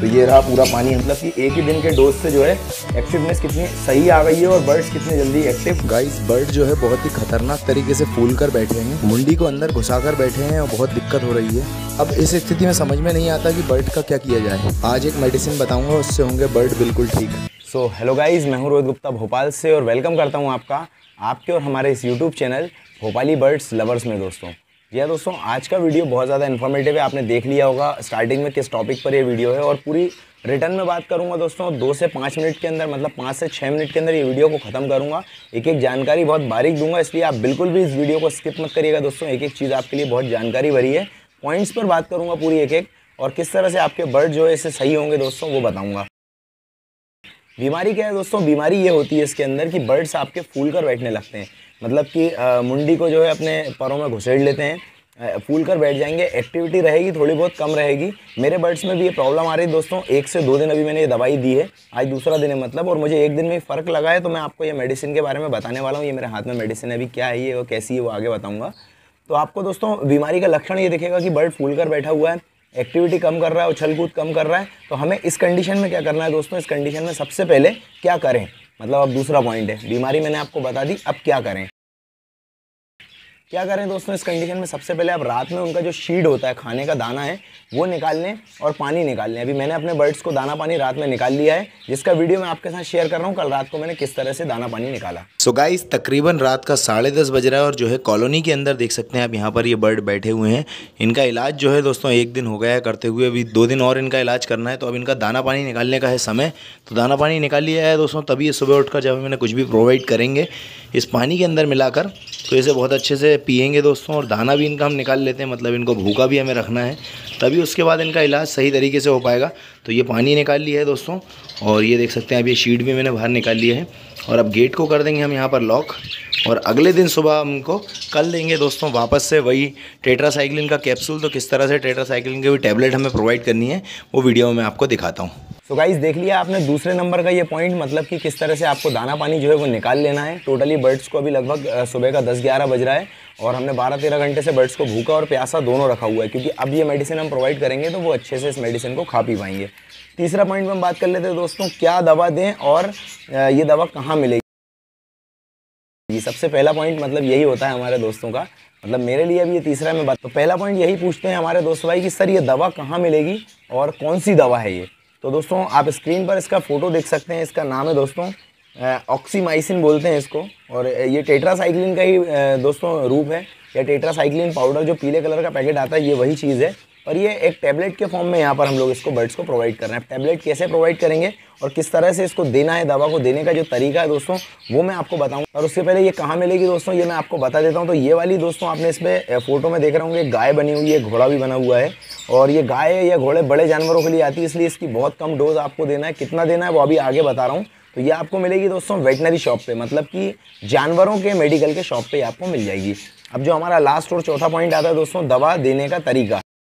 तो ये रहा पूरा पानी, मतलब कि एक ही दिन के डोज से जो है एक्टिवनेस कितनी सही आ गई है और बर्ड्स कितने जल्दी एक्टिव। गाइस बर्ड जो है बहुत ही खतरनाक तरीके से फूल कर बैठे हैं, मुंडी को अंदर घुसाकर बैठे हैं और बहुत दिक्कत हो रही है। अब इस स्थिति में समझ में नहीं आता कि बर्ड का क्या किया जाए। आज एक मेडिसिन बताऊंगा, उससे होंगे बर्ड बिल्कुल ठीक। सो हेलो गाइज, मैं हूँ रोहित गुप्ता भोपाल से और वेलकम करता हूँ आपके और हमारे इस YouTube channel Bhopali birds lovers में। दोस्तों जी हाँ दोस्तों, आज का वीडियो बहुत ज़्यादा इन्फॉर्मेटिव है। आपने देख लिया होगा स्टार्टिंग में किस टॉपिक पर ये वीडियो है, और पूरी रिटर्न में बात करूंगा दोस्तों 2 से 5 मिनट के अंदर, मतलब 5 से 6 मिनट के अंदर ये वीडियो को ख़त्म करूंगा। एक एक जानकारी बहुत बारीक दूंगा, इसलिए आप बिल्कुल भी इस वीडियो को स्किप मत करिएगा दोस्तों। एक एक चीज़ आपके लिए बहुत जानकारी भरी है, पॉइंट्स पर बात करूँगा पूरी एक एक, और किस तरह से आपके बर्ड जो है इससे सही होंगे दोस्तों वो बताऊँगा। बीमारी क्या है दोस्तों? बीमारी ये होती है इसके अंदर कि बर्ड्स आपके फूल कर बैठने लगते हैं, मतलब कि मुंडी को जो है अपने पैरों में घुसेड़ लेते हैं, फूल कर बैठ जाएंगे। एक्टिविटी रहेगी थोड़ी बहुत कम रहेगी। मेरे बर्ड्स में भी ये प्रॉब्लम आ रही है दोस्तों। 1 से 2 दिन अभी मैंने ये दवाई दी है, आज दूसरा दिन है मतलब, और मुझे 1 दिन में फ़र्क लगा है। तो मैं आपको ये मेडिसिन के बारे में बताने वाला हूँ। ये मेरे हाथ में मेडिसिन है, अभी क्या है ये और कैसी है वो आगे बताऊँगा। तो आपको दोस्तों बीमारी का लक्षण ये दिखेगा कि बर्ड फूल कर बैठा हुआ है, एक्टिविटी कम कर रहा है, उछल कूद कम कर रहा है। तो हमें इस कंडीशन में क्या करना है दोस्तों? इस कंडीशन में सबसे पहले क्या करें, मतलब अब दूसरा पॉइंट है। बीमारी मैंने आपको बता दी, अब क्या करें दोस्तों? इस कंडीशन में सबसे पहले आप रात में उनका जो शीड होता है, खाने का दाना है, वो निकाल लें और पानी निकाल लें। अभी मैंने अपने बर्ड्स को दाना पानी रात में निकाल लिया है, जिसका वीडियो मैं आपके साथ शेयर कर रहा हूँ। कल रात को मैंने किस तरह से दाना पानी निकाला। सो गाइस तकरीबन रात का 10:30 बज रहा है और जो है कॉलोनी के अंदर देख सकते हैं आप, यहाँ पर ये बर्ड बैठे हुए हैं। इनका इलाज जो है दोस्तों 1 दिन हो गया है करते हुए, अभी 2 दिन और इनका इलाज करना है। तो अब इनका दाना पानी निकालने का है समय। तो दाना पानी निकाल लिया है दोस्तों, तभी ये सुबह उठकर जब मैंने कुछ भी प्रोवाइड करेंगे इस पानी के अंदर मिलाकर, तो इसे बहुत अच्छे से पिएंगे दोस्तों। और दाना भी इनका हम निकाल लेते हैं, मतलब इनको भूखा भी हमें रखना है, तभी उसके बाद इनका इलाज सही तरीके से हो पाएगा। तो ये पानी निकाल लिया है दोस्तों, और ये देख सकते हैं अब ये शीट भी मैंने बाहर निकाल लिया है। और अब गेट को कर देंगे हम यहाँ पर लॉक, और अगले दिन सुबह हमको कल देंगे दोस्तों वापस से वही टेट्रासाइक्लिन का कैप्सूल। तो किस तरह से टेट्रासाइक्लिन की भी टैबलेट हमें प्रोवाइड करनी है वो वीडियो में मैं आपको दिखाता हूँ। तो गाइस देख लिया आपने दूसरे नंबर का ये पॉइंट, मतलब कि किस तरह से आपको दाना पानी जो है वो निकाल लेना है। टोटली बर्ड्स को अभी लगभग सुबह का 10-11 बज रहा है, और हमने 12-13 घंटे से बर्ड्स को भूखा और प्यासा दोनों रखा हुआ है, क्योंकि अब ये मेडिसिन हम प्रोवाइड करेंगे तो वो अच्छे से इस मेडिसिन को खा पी पाएंगे। तीसरा पॉइंट में हम बात कर लेते हैं दोस्तों, क्या दवा दें और ये दवा कहाँ मिलेगी। सबसे पहला पॉइंट मतलब यही होता है हमारे दोस्तों का, मतलब मेरे लिए अभी ये तीसरा में बात। तो पहला पॉइंट यही पूछते हैं हमारे दोस्त भाई कि सर ये दवा कहाँ मिलेगी और कौन सी दवा है ये। तो दोस्तों आप स्क्रीन पर इसका फ़ोटो देख सकते हैं। इसका नाम है दोस्तों ऑक्सीमाइसिन बोलते हैं इसको, और ये टेट्रासाइक्लिन का ही दोस्तों रूप है। या टेट्रासाइक्लिन पाउडर जो पीले कलर का पैकेट आता है, ये वही चीज़ है। और ये एक टैबलेट के फॉर्म में यहाँ पर हम लोग इसको बर्ड्स को प्रोवाइड कर रहे हैं। टैबलेट कैसे प्रोवाइड करेंगे और किस तरह से इसको देना है, दवा को देने का जो तरीका है दोस्तों वो मैं आपको बताऊंगा। और उससे पहले ये कहाँ मिलेगी दोस्तों ये मैं आपको बता देता हूँ। तो ये वाली दोस्तों आपने इसमें फोटो में देख रहे होंगे, गाय बनी हुई है, घोड़ा भी बना हुआ है। और ये गाय या घोड़े बड़े जानवरों के लिए आती है, इसलिए इसकी बहुत कम डोज आपको देना है। कितना देना है वो अभी आगे बता रहा हूँ। तो ये आपको मिलेगी दोस्तों वेटनरी शॉप पे, मतलब कि जानवरों के मेडिकल के शॉप पे आपको मिल जाएगी। अब जो हमारा लास्ट और चौथा पॉइंट आता है दोस्तों, दवा देने का तरीका।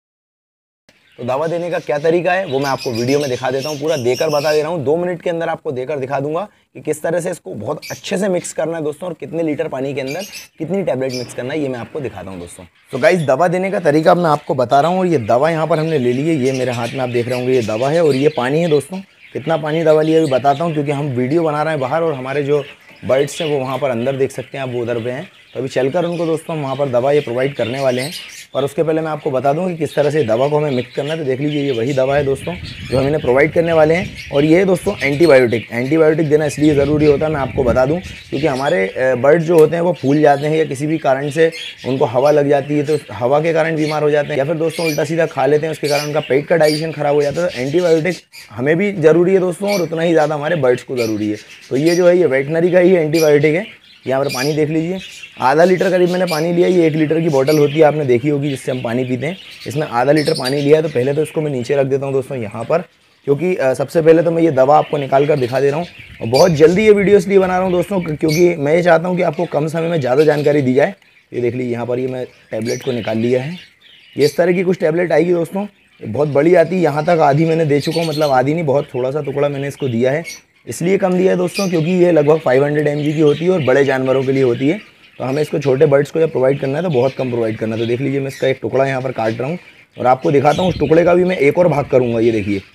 तो दवा देने का क्या तरीका है वो मैं आपको वीडियो में दिखा देता हूँ, पूरा देकर बता दे रहा हूँ। 2 मिनट के अंदर आपको देकर दिखा दूंगा कि किस तरह से इसको बहुत अच्छे से मिक्स करना है दोस्तों, और कितने लीटर पानी के अंदर कितनी टैबलेट मिक्स करना है ये मैं आपको दिखाता हूँ दोस्तों। तो गाइस दवा देने का तरीका मैं आपको बता रहा हूँ, और ये दवा यहाँ पर हमने ले ली है। ये मेरे हाथ में आप देख रहे होंगे, ये दवा है और ये पानी है दोस्तों। कितना पानी दवा लिया अभी बताता हूँ, क्योंकि हम वीडियो बना रहे हैं बाहर और हमारे जो बर्ड्स हैं वो वहाँ पर अंदर देख सकते हैं आप, वो उधर पे हैं। तो अभी चलकर उनको दोस्तों हम वहाँ पर दवा ये प्रोवाइड करने वाले हैं। और उसके पहले मैं आपको बता दूं कि किस तरह से दवा को हमें मिक्स करना है। तो देख लीजिए ये वही दवा है दोस्तों जो हम इन्हें प्रोवाइड करने वाले हैं। और ये है दोस्तों एंटीबायोटिक देना इसलिए ज़रूरी होता है, मैं आपको बता दूं, क्योंकि हमारे बर्ड जो होते हैं वो फूल जाते हैं या किसी भी कारण से उनको हवा लग जाती है, तो हवा के कारण बीमार हो जाते हैं, या फिर दोस्तों उल्टा सीधा खा लेते हैं, उसके कारण उनका पेट का डाइजेशन खराब हो जाता है। तो एंटीबायोटिक हमें भी ज़रूरी है दोस्तों, और उतना ही ज़्यादा हमारे बर्ड्स को ज़रूरी है। तो ये जो है ये वेटनरी का ही एंटीबायोटिक है। यहाँ पर पानी देख लीजिए, आधा लीटर करीब मैंने पानी लिया। ये 1 लीटर की बोतल होती है, आपने देखी होगी, जिससे हम पानी पीते हैं। इसमें आधा लीटर पानी लिया है। तो पहले तो इसको मैं नीचे रख देता हूँ दोस्तों यहाँ पर, क्योंकि सबसे पहले तो मैं ये दवा आपको निकाल कर दिखा दे रहा हूँ। और बहुत जल्दी ये वीडियो इसलिए बना रहा हूँ दोस्तों, क्योंकि मैं ये चाहता हूँ कि आपको कम समय में ज़्यादा जानकारी दी जाए। ये देख लीजिए यहाँ पर ये मैं टैबलेट को निकाल लिया है। ये इस तरह की कुछ टैबलेट आएगी दोस्तों, बहुत बड़ी आती है। यहाँ तक आधी मैंने दे चुका हूँ, मतलब आधी नहीं, बहुत थोड़ा सा टुकड़ा मैंने इसको दिया है। इसलिए कम दिया है दोस्तों, क्योंकि ये लगभग 500 mg की होती है और बड़े जानवरों के लिए होती है। तो हमें इसको छोटे बर्ड्स को जब प्रोवाइड करना है तो बहुत कम प्रोवाइड करना है। तो देख लीजिए मैं इसका एक टुकड़ा यहाँ पर काट रहा हूँ और आपको दिखाता हूँ। उस टुकड़े का भी मैं एक और भाग करूँगा। ये देखिए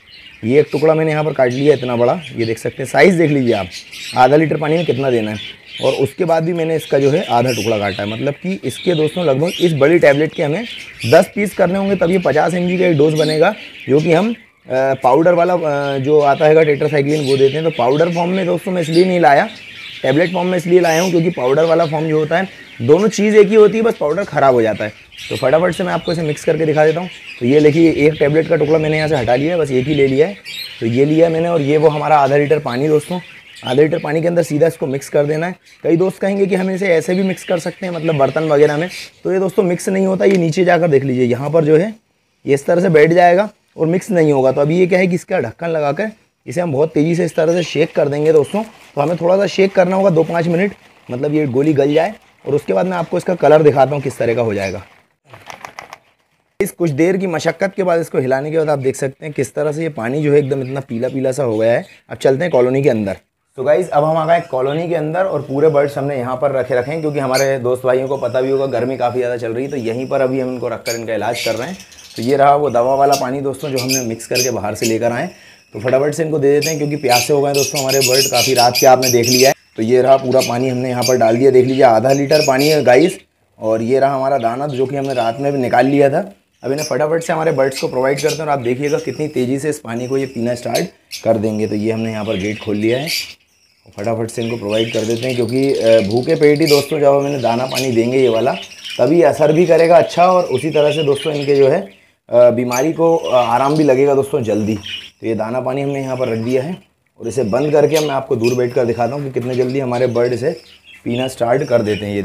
ये एक टुकड़ा मैंने यहाँ पर काट लिया इतना बड़ा, ये देख सकते हैं, साइज़ देख लीजिए आप, आधा लीटर पानी में कितना देना है। और उसके बाद भी मैंने इसका जो है आधा टुकड़ा काटा है, मतलब कि इसके दोस्तों लगभग इस बड़ी टैबलेट के हमें 10 पीस करने होंगे, तब ये 50 mg का एक डोज बनेगा, जो कि हम पाउडर वाला जो आता है टेट्रासाइक्लिन वो देते हैं। तो पाउडर फॉर्म में दोस्तों मैं इसलिए नहीं लाया, टैबलेट फॉर्म में इसलिए लाया हूँ क्योंकि पाउडर वाला फॉर्म जो होता है, दोनों चीज़ एक ही होती है, बस पाउडर ख़राब हो जाता है। तो फटाफट से मैं आपको इसे मिक्स करके दिखा देता हूँ। तो ये देखिए, एक टैबलेट का टुकड़ा मैंने यहाँ से हटा लिया है, बस एक ही ले लिया है। तो ये लिया है मैंने, और ये वो हमारा आधा लीटर पानी दोस्तों, आधा लीटर पानी के अंदर सीधा इसको मिक्स कर देना है। कई दोस्त कहेंगे कि हम इसे ऐसे भी मिक्स कर सकते हैं, मतलब बर्तन वगैरह में, तो ये दोस्तों मिक्स नहीं होता। ये नीचे जाकर देख लीजिए, यहाँ पर जो है ये इस तरह से बैठ जाएगा और मिक्स नहीं होगा। तो अभी ये क्या है कि इसका ढक्कन लगाकर इसे हम बहुत तेज़ी से इस तरह से शेक कर देंगे दोस्तों। तो हमें थोड़ा सा शेक करना होगा 2-5 मिनट, मतलब ये गोली गल जाए। और उसके बाद मैं आपको इसका कलर दिखाता हूँ किस तरह का हो जाएगा। इस कुछ देर की मशक्क़त के बाद इसको हिलाने के बाद आप देख सकते हैं किस तरह से ये पानी जो है एकदम इतना पीला पीला सा हो गया है। अब चलते हैं कॉलोनी के अंदर। तो गाइज़ अब हम आ गए कॉलोनी के अंदर, और पूरे बर्ड्स हमने यहाँ पर रखे हैं क्योंकि हमारे दोस्त भाइयों को पता भी होगा गर्मी काफ़ी ज़्यादा चल रही है, तो यहीं पर अभी हम इनको रखकर इनका इलाज कर रहे हैं। तो ये रहा वो दवा वाला पानी दोस्तों, जो हमने मिक्स करके बाहर से लेकर आए। तो फटाफट से इनको दे देते हैं क्योंकि प्यासे हो गए दोस्तों हमारे बर्ड, काफ़ी रात के आपने देख लिया है। तो ये रहा पूरा पानी हमने यहाँ पर डाल दिया, देख लीजिए आधा लीटर पानी है गाइस। और ये रहा हमारा दाना जो कि हमने रात में भी निकाल लिया था। अब इन्हें फटाफट से हमारे बर्ड्स को प्रोवाइड करते हैं, और आप देखिएगा कितनी तेज़ी से इस पानी को ये पीना स्टार्ट कर देंगे। तो ये हमने यहाँ पर गेट खोल लिया है, फटाफट से इनको प्रोवाइड कर देते हैं क्योंकि भूखे पेट ही दोस्तों जब हम इन्हें दाना पानी देंगे ये वाला, तभी असर भी करेगा अच्छा, और उसी तरह से दोस्तों इनके जो है बीमारी को आराम भी लगेगा दोस्तों जल्दी। तो ये दाना पानी हमने यहाँ पर रख दिया है, और इसे बंद करके मैं आपको दूर बैठ कर दिखाता हूँ कि कितने जल्दी हमारे बर्ड इसे पीना स्टार्ट कर देते हैं। ये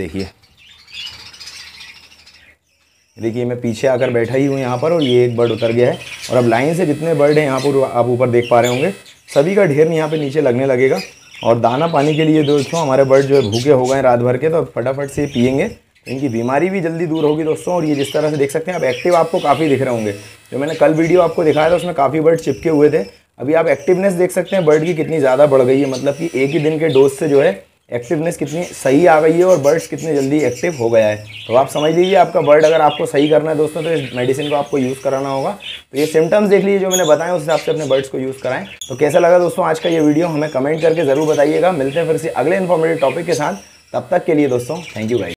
देखिए मैं पीछे आकर बैठा ही हूँ यहाँ पर, और ये एक बर्ड उतर गया है। और अब लाइन से जितने बर्ड हैं यहाँ पर आप ऊपर देख पा रहे होंगे, सभी का ढेर यहाँ पे नीचे लगने लगेगा। और दाना पानी के लिए दोस्तों हमारे बर्ड जो है भूखे हो गए रात भर के, तो फटाफट से पिएंगे, इनकी बीमारी भी जल्दी दूर होगी दोस्तों। और ये जिस तरह से देख सकते हैं आप, एक्टिव आपको काफ़ी दिख रहे होंगे। जो मैंने कल वीडियो आपको दिखाया था उसमें काफ़ी बर्ड चिपके हुए थे, अभी आप एक्टिवनेस देख सकते हैं बर्ड की कितनी ज़्यादा बढ़ गई है, मतलब कि एक ही दिन के डोज से जो है एक्टिवनेस कितनी सही आ गई है, और बर्ड्स कितने जल्दी एक्टिव हो गया है। तो आप समझ लीजिए आपका बर्ड अगर आपको सही करना है दोस्तों, तो इस मेडिसिन को आपको यूज़ कराना होगा। तो ये सिम्टम्स देख लीजिए जो मैंने बताया, उस हिसाब से अपने बर्ड्स को यूज़ कराएं। तो कैसा लगा दोस्तों आज का ये वीडियो, हमें कमेंट करके ज़रूर बताइएगा। मिलते हैं फिर से अगले इन्फॉर्मेटिव टॉपिक के साथ, तब तक के लिए दोस्तों थैंक यू गाइस।